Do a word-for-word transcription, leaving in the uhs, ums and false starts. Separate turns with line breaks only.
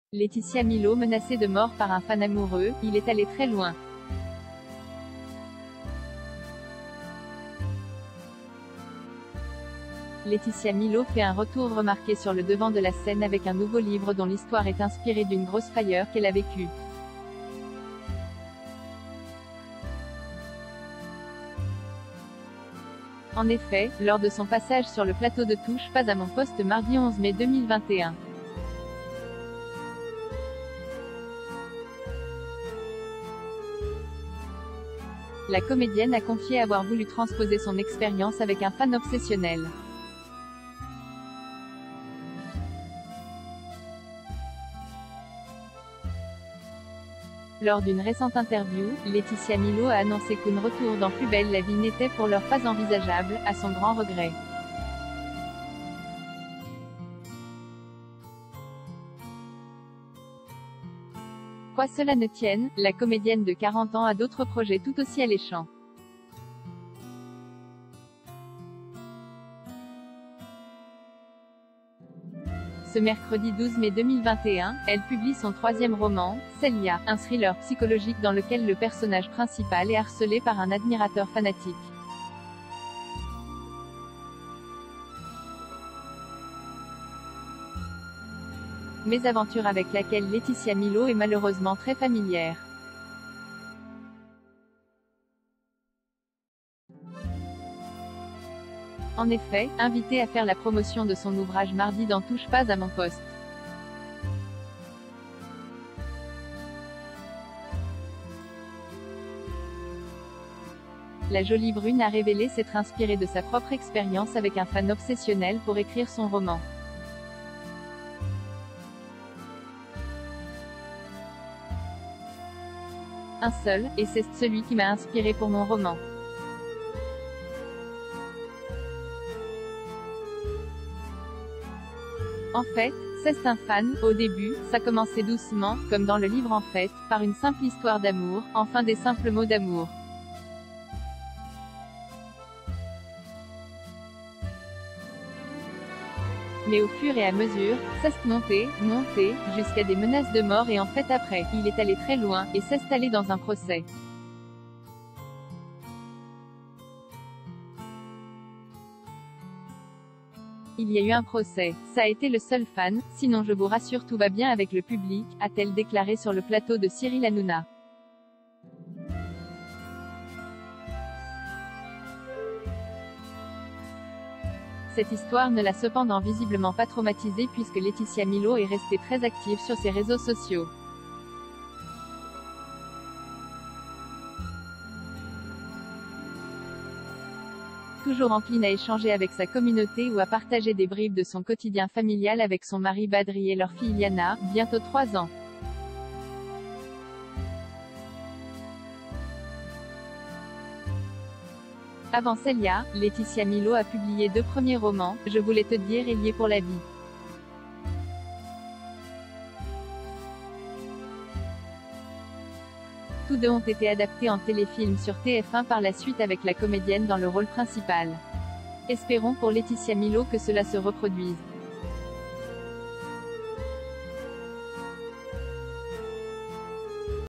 Laetitia Milo menacée de mort par un fan amoureux, il est allé très loin. Laetitia Milo fait un retour remarqué sur le devant de la scène avec un nouveau livre dont l'histoire est inspirée d'une grosse frayeur qu'elle a vécue. En effet, lors de son passage sur le plateau de Touche pas à mon poste mardi onze mai deux mille vingt et un. La comédienne a confié avoir voulu transposer son expérience avec un fan obsessionnel. Lors d'une récente interview, Laetitia Milo a annoncé qu'un retour dans Plus belle la vie n'était pour l'heure pas envisageable, à son grand regret. Quoi cela ne tienne, la comédienne de quarante ans a d'autres projets tout aussi alléchants. Ce mercredi douze mai deux mille vingt et un, elle publie son troisième roman, Célia, un thriller psychologique dans lequel le personnage principal est harcelé par un admirateur fanatique. Mésaventure avec laquelle Laetitia Milo est malheureusement très familière. En effet, invitée à faire la promotion de son ouvrage mardi dans Touche pas à mon poste. La jolie brune a révélé s'être inspirée de sa propre expérience avec un fan obsessionnel pour écrire son roman. Un seul, et c'est celui qui m'a inspiré pour mon roman. En fait, c'est un fan. Au début, ça commençait doucement, comme dans le livre en fait, par une simple histoire d'amour, enfin des simples mots d'amour. Mais au fur et à mesure, ça s'est monté, monté, jusqu'à des menaces de mort et en fait après, il est allé très loin, et s'est allé dans un procès. Il y a eu un procès, ça a été le seul fan, sinon je vous rassure tout va bien avec le public, a-t-elle déclaré sur le plateau de Cyril Hanouna. Cette histoire ne l'a cependant visiblement pas traumatisée puisque Laetitia Milo est restée très active sur ses réseaux sociaux. Toujours encline à échanger avec sa communauté ou à partager des bribes de son quotidien familial avec son mari Badri et leur fille Liana, bientôt trois ans. Avant Célia, Laetitia Milo a publié deux premiers romans, Je voulais te dire et Lié pour la vie. Tous deux ont été adaptés en téléfilm sur T F un par la suite avec la comédienne dans le rôle principal. Espérons pour Laetitia Milo que cela se reproduise.